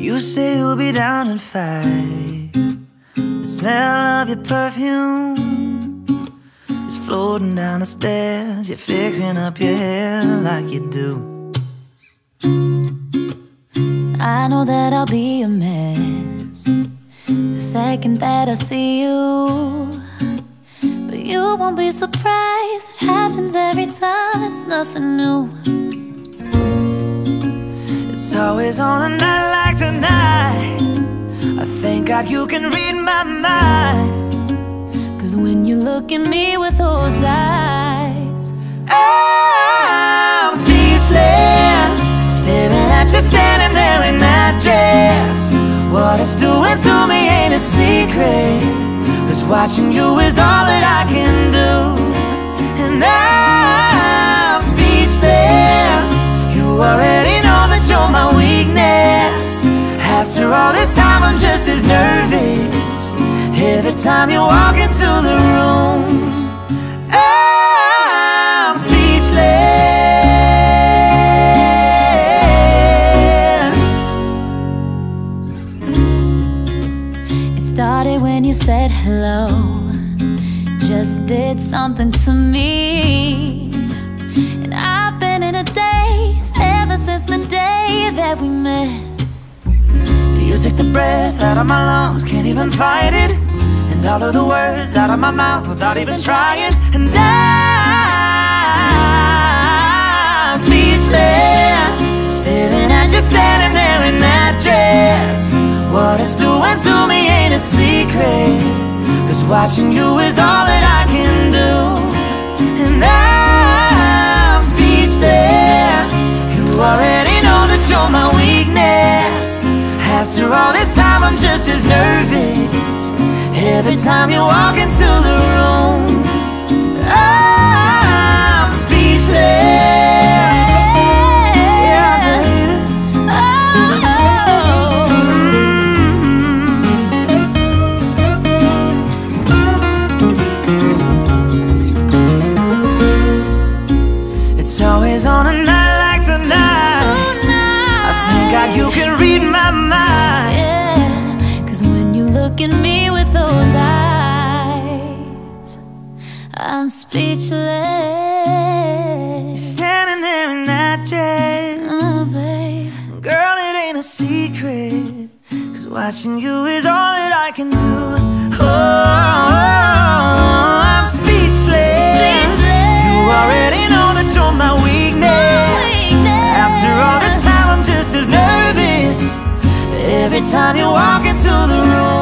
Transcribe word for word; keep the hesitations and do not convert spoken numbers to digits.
You say you'll be down in five. The smell of your perfume is floating down the stairs. You're fixing up your hair like you do. I know that I'll be a mess the second that I see you, but you won't be surprised. It happens every time, it's nothing new. It's always on a night like tonight. I thank God you can read my mind. Cause when you look at me with those eyes, I'm speechless, staring at you standing there in that dress. What it's doing to me ain't a secret, cause watching you is all that I can do. And I'm speechless. You already know that you're my weakness. After all this time I'm just as nervous every time you walk into the room. I'm speechless. it started when you said hello, just did something to me. And I've been in a daze ever since the day that we met. You took the breath out of my lungs, can't even fight it, and all of the words out of my mouth without even trying. And I'm speechless, staring at you standing there in that dress. What it's doing to me ain't a secret, cause watching you is all that I can do. And I'm speechless. You already know that you're my weakness. After all this time I'm just as nervous every time you walk into the room. I'm speechless. Yeah, baby. Mm-hmm. It's always on a night like tonight. I thank God you can read my mind. Yeah, cause when you look at me with those eyes, I'm speechless. Standing there in that dress, oh, babe. Girl, it ain't a secret, cause watching you is all that I can do. Oh, I'm speechless. speechless. You already know that you're my weakness. weakness. After all this time I'm just as nervous every time you walk into the room.